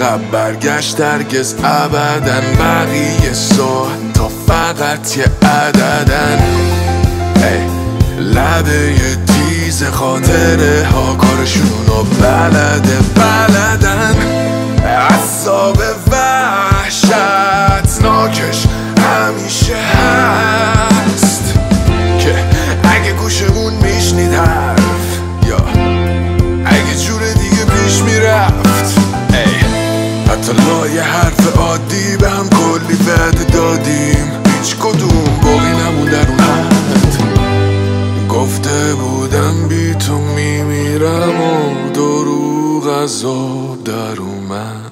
عقب برگشت هرگز ابدا بقیه ساعتها فقط یه عددند لبه تیز خاطره ها کارشون و بلدند عذاب وحشتناکش همیشه هست که اگه گوشمون میشنید حرف یا اگه جور دیگه پیش میرفت حتی لای حرف عادی به هم کلی وعده دادیم هیچکدوم باقی نمون در اون حد گفته بودم بی تو میمیرم و دروغ عذاب در اومد